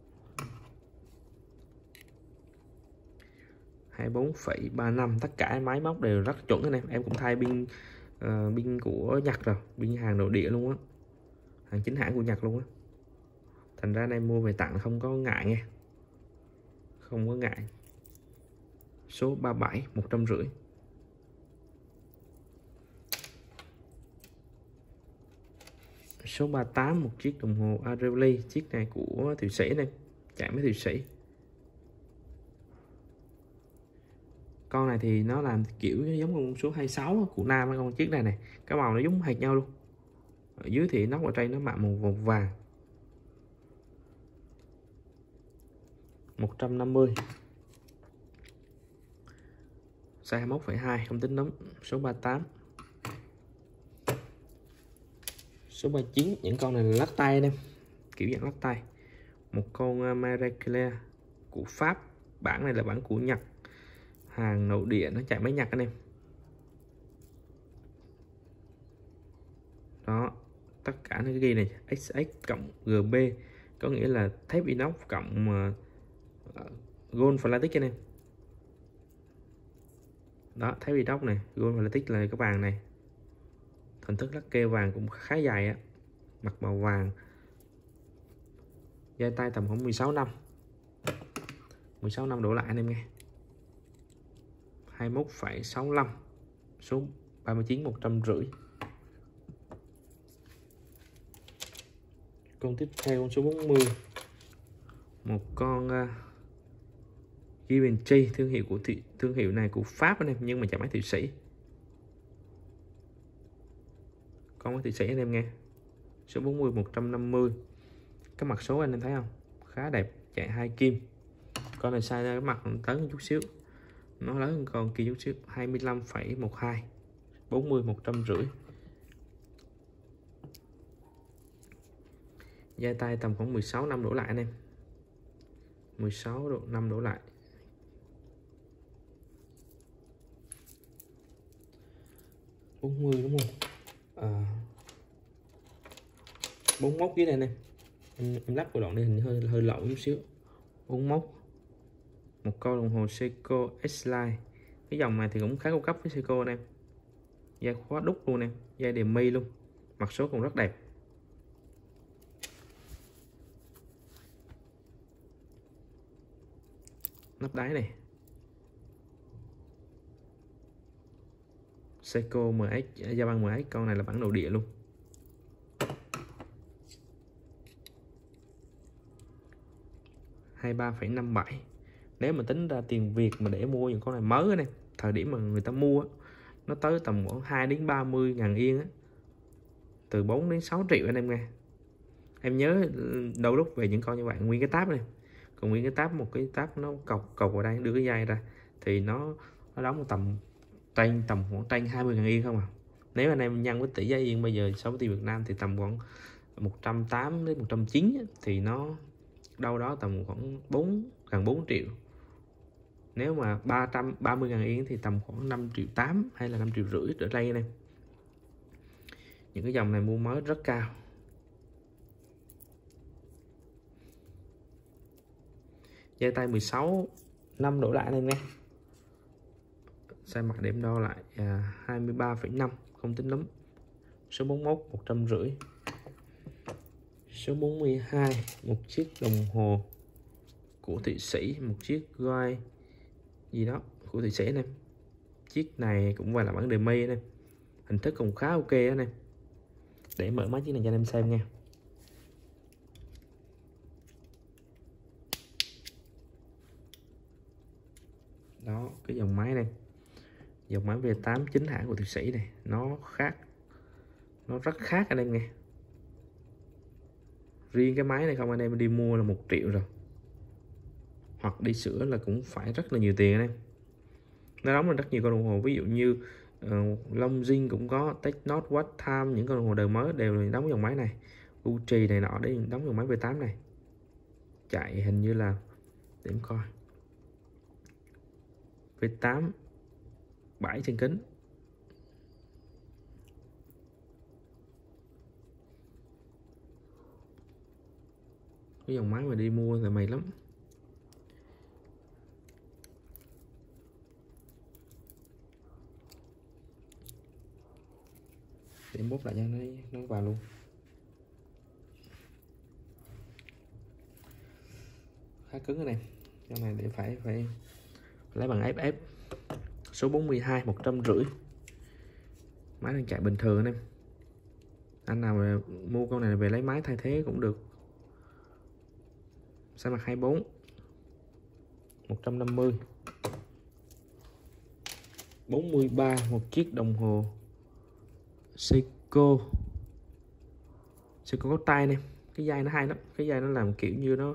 24,35. Tất cả máy móc đều rất chuẩn anh em. Em cũng thay pin của Nhật rồi, pin hàng nội địa luôn á, hàng chính hãng của Nhật luôn á. Thành ra anh em mua về tặng không có ngại nha, không có ngại. Số 37 150. Số 38 một chiếc đồng hồ Areli. Chiếc này của Thụy Sĩ này, chạy với Thụy Sĩ. Con này thì nó làm kiểu giống con số 26 của Nam. Con chiếc này này, cái màu nó giống hệt nhau luôn. Ở dưới thì nóc ở trên nó mạ màu vàng. 150. Size 21,2, không tính nóng. Số 38. Số 39. Những con này là lắc tay em, kiểu dạng lắc tay. Một con Marie của Pháp. Bản này là bản của Nhật, hàng nội địa, nó chạy máy Nhật anh em. Đó, tất cả nó ghi này XX cộng GB, có nghĩa là thép inox cộng gold plastic anh em. Đó, thép inox này, gold plastic là cái vàng này. Hình thức lắc kê vàng cũng khá dài á, mặt màu vàng. Dây tay tầm khoảng 16 năm 16 năm đổ lại anh em nghe. 21,65. Số 39 150. Con tiếp theo con số 40. Một con Givenchy, thương hiệu này của Pháp anh em, nhưng mà chạy máy Thụy Sĩ. Con máy Thụy Sĩ anh em nghe. Số 40 150. Cái mặt số anh em thấy không, khá đẹp, chạy 2 kim. Con này size ra cái mặt lớn hơn chút xíu, nó lớn hơn con kia chút xíu. 25,12. 40 150. Dây tay tầm khoảng 16 năm đổ lại anh em. 16 năm đổ lại. 40 đúng không? 41 dưới đây nè. Em lắp vào đoạn đây hình như hơi lậu chút xíu. 41. Một con đồng hồ Seiko S-Line. Cái dòng này thì cũng khá cao cấp với Seiko anh em. Dây khóa đúc luôn em, dây đề mi luôn. Mặt số còn rất đẹp. Nắp đáy này. Seiko MX, Japan MX, con này là bản nội địa luôn. $23,57. Nếu mà tính ra tiền Việt mà để mua những con này mới này, thời điểm mà người ta mua nó tới tầm khoảng 2 đến 30 ngàn yên á, từ 4 đến 6 triệu anh em nghe. Em nhớ đâu lúc về những con như vậy, nguyên cái táp này, còn nguyên cái táp, một cái táp nó cọc vào đây, đưa cái dây ra thì nó đóng tầm khoảng trên 20 ngàn yên không à. Nếu anh em nhân với tỷ giá yên bây giờ so với tiền Việt Nam thì tầm khoảng 180 đến 190 thì nó đâu đó tầm khoảng gần 4 triệu. Nếu mà 330 ngàn yên thì tầm khoảng 5,8 triệu hay là 5,5 triệu trở đây anh em. Những cái dòng này mua mới rất cao. Dây tay 16 năm đổ lại anh em nghe. Size mặt điểm đo lại 23,5, không tính lắm. Số 41 150. Số 42 một chiếc đồng hồ của Thụy Sĩ, một chiếc gai gì đó của Thụy Sĩ anh em. Chiếc này cũng phải là bản đề mi anh em, hình thức cũng khá ok anh em. Để mở máy chiếc này cho anh em xem nha. Đó, cái dòng máy này, dòng máy V8 chính hãng của Thụy Sĩ này, nó khác, nó rất khác anh em nghe. Riêng cái máy này không anh em đi mua là 1 triệu rồi, hoặc đi sửa là cũng phải rất là nhiều tiền anh em. Nó đóng là rất nhiều con đồng hồ, ví dụ như Longines cũng có, Technot, Watch Time, những con đồng hồ đời mới đều là đóng dòng máy này. Gucci này nọ để đóng dòng máy V8 này. Chạy hình như là, để em coi, V8 7 trên kính. Cái dòng máy mà đi mua là mày lắm. Để em bút lại cho nó vào luôn. Khá cứng này, cái này để phải lấy bằng FF. Số 42 150. Máy đang chạy bình thường anh em. Anh nào mà mua con này về lấy máy thay thế cũng được. Size mặt 24 150. 43 một chiếc đồng hồ Seiko có tay này. Cái dây nó hay lắm, cái dây nó làm kiểu như nó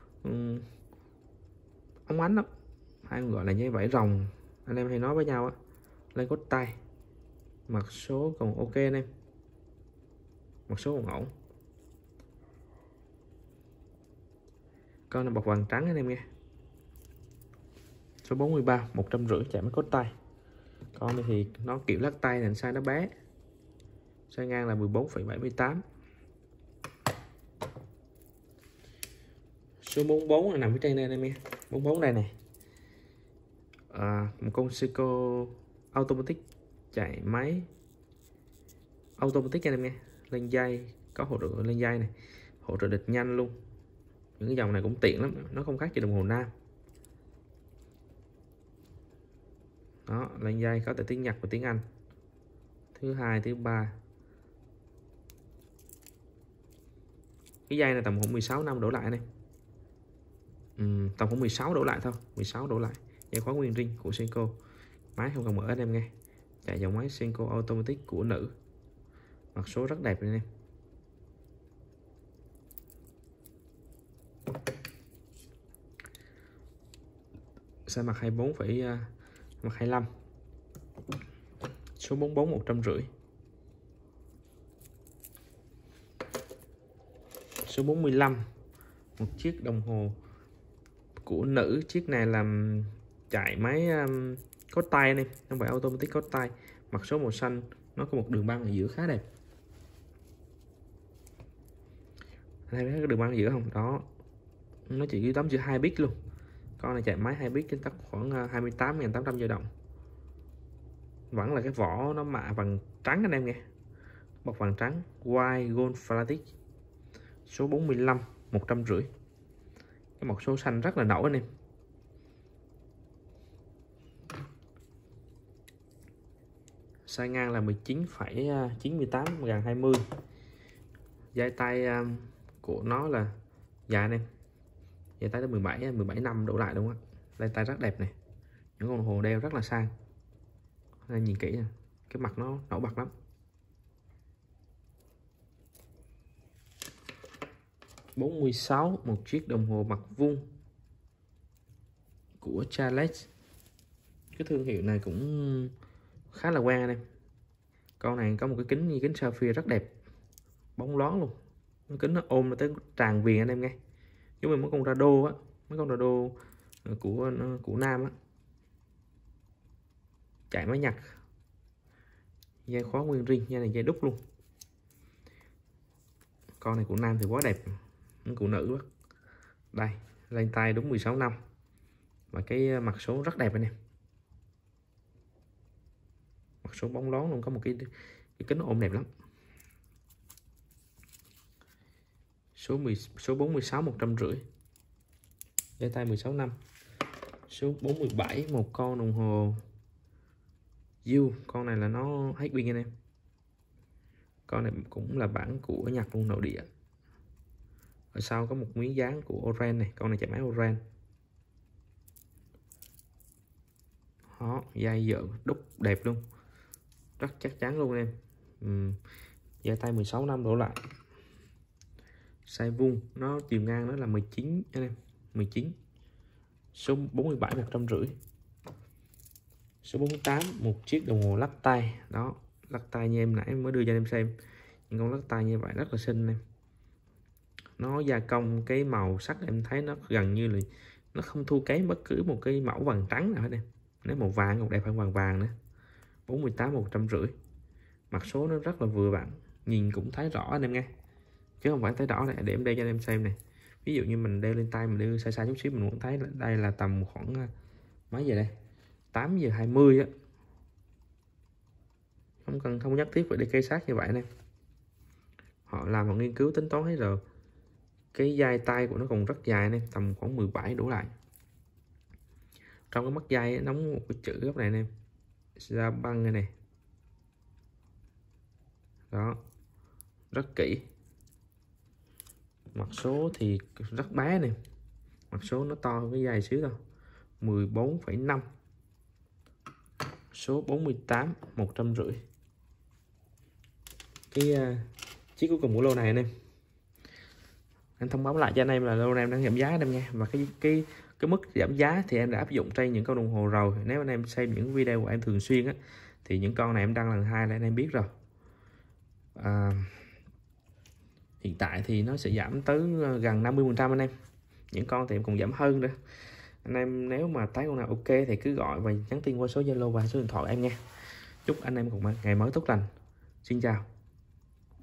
óng ánh lắm, hay gọi là dây vải rồng anh em hay nói với nhau á. Lấy cốt tay, mặt số còn ok anh em, mặt số còn ổn. Con này bọc vàng trắng anh em nghe. Số 43 150, chạy mấy cốt tay. Con này thì nó kiểu lắc tay này, size nó bé, size ngang là 14,78. Số 44 là nằm phía trên đây em nghe. 44 đây này, một con Seiko automatic, chạy máy automatic anh em nghe. Lên dây, có hỗ trợ lên dây này, hỗ trợ địch nhanh luôn. Những cái dòng này cũng tiện lắm, nó không khác gì đồng hồ nam. Đó, lên dây có thể tiếng Nhật và tiếng Anh, thứ hai, thứ ba. Cái dây này tầm khoảng 16 năm đổ lại này. Tầm khoảng 16 đổ lại thôi, 16 đổ lại. Dây khóa nguyên ring của Seiko. Máy không cần mở anh em nghe. Chạy dòng máy Seiko automatic của nữ. Mặt số rất đẹp này em. Size mặt 24 mặt 25. Số 44 150. Số 45 một chiếc đồng hồ của nữ. Chiếc này làm chạy máy cốt tay này, không phải automatic cốt tay. Mặt số màu xanh, nó có một đường băng ở giữa khá đẹp. Anh thấy cái đường băng ở giữa không? Đó, nó chỉ ghi tấm chữ 2 bit luôn. Con này chạy máy 2 bit, chính tắc khoảng 28.800 dao động. Vẫn là cái vỏ nó mạ vàng trắng anh em nghe, bọc vàng trắng, white gold plastic. Số 45 150. Cái một số xanh rất là nổi anh em. Size ngang là 19,98 gần 20. Dây tay của nó là dài anh em. Dây tay tới 17 năm đổ lại đúng không? Dây tay rất đẹp này. Những con đồng hồ đeo rất là sang. Nên nhìn kỹ nè, cái mặt nó nổi bật lắm. 46 một chiếc đồng hồ mặt vuông của Charles. Cái thương hiệu này cũng khá là quen anh em. Con này có một cái kính như kính sapphire rất đẹp, bóng loáng luôn. Cái kính nó ôm nó tới tràn viền anh em nghe. Giống như mấy con Rado á, mấy con Rado của nam á. Chạy máy Nhật. Dây khóa nguyên ring, dây này dây đúc luôn. Con này của nam thì quá đẹp, của nữ á. Đây, lên tay đúng 16 năm. Và cái mặt số rất đẹp anh em. Mặt số bóng lón luôn, có một cái kính ôm đẹp lắm. Số 46 150. Dây tay 16 năm. Số 47 một con đồng hồ U, con này là nó hết pin anh em. Con này cũng là bản của Nhật luôn, nội địa. Ở sau có một miếng dán của Oren này, con này chạy máy Oren. Đó, dây dợ đúc đẹp luôn, rất chắc chắn luôn em. Dây tay 16 năm đổ lại. Size vuông, nó chiều ngang nó là 19 anh em, 19. Số 47 150. Số 48 một chiếc đồng hồ lắc tay. Đó, lắc tay như em nãy mới đưa cho em xem. Những con lắc tay như vậy rất là xinh em. Nó gia công cái màu sắc em thấy nó gần như là nó không thua kém bất cứ một cái mẫu vàng trắng nào hết em. Nếu màu vàng còn đẹp hơn vàng vàng nữa. 48 150. Mặt số nó rất là vừa vặn, nhìn cũng thấy rõ anh em nghe, chứ không phải thấy rõ này. Để em đeo cho anh em xem này. Ví dụ như mình đeo lên tay, mình đeo sai sai chút xíu mình cũng thấy là đây là tầm khoảng mấy giờ đây, 8 giờ 20 á. Không nhất thiết phải đi cây sát như vậy nè. Họ làm một nghiên cứu tính toán hết rồi. Cái dây tay của nó còn rất dài nè, tầm khoảng 17 đổ lại. Trong cái mắt dây đóng một cái chữ góc này nè, ra băng này nè. Đó, rất kỹ. Mặt số thì rất bé nè, mặt số nó to hơn cái dây xíu thôi, 14,5. Số 48 150. Cái chiếc cuối cùng của lô này anh em thông báo lại cho anh em là lô này em đang giảm giá anh em nha. Và cái mức giảm giá thì em đã áp dụng trên những con đồng hồ rồi. Nếu anh em xem những video của em thường xuyên á, thì những con này em đăng lần 2 là anh em biết rồi. Hiện tại thì nó sẽ giảm tới gần 50% anh em. Những con thì em còn giảm hơn nữa. Anh em nếu mà thấy con nào ok thì cứ gọi và nhắn tin qua số Zalo và số điện thoại em nha. Chúc anh em cùng ngày mới tốt lành. Xin chào.